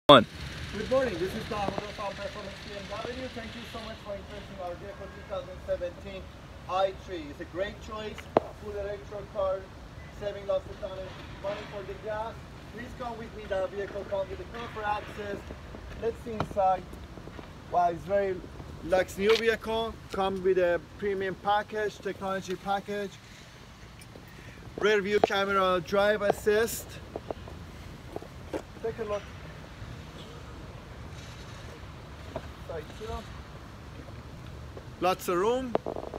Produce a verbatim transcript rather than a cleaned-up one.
One. Good morning, this is Don Hudo from Performance B M W. Thank you so much for interesting our vehicle twenty seventeen i three. It's a great choice, full electric car, saving lots of time, money for the gas. Please come with me, the vehicle comes with a proper access. Let's see inside. Wow, it's very luxe new vehicle, comes with a premium package, technology package. Rear view camera, drive assist. Take a look. Lots of room.